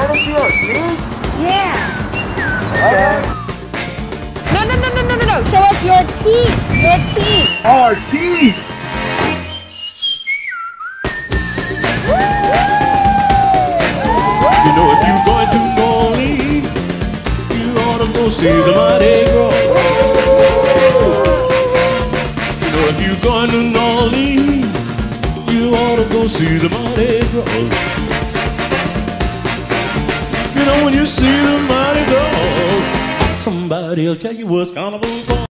want to see our teeth? Yeah. Okay. No. Show us your teeth. Your teeth. Our teeth. You know, if you're going to New Orleans, you ought to go see the Mardi Gras. You know, if you're going to New Orleans, you ought to go see the Mardi Gras. You know, when you see the Mardi Gras, somebody'll tell you what's carnival for.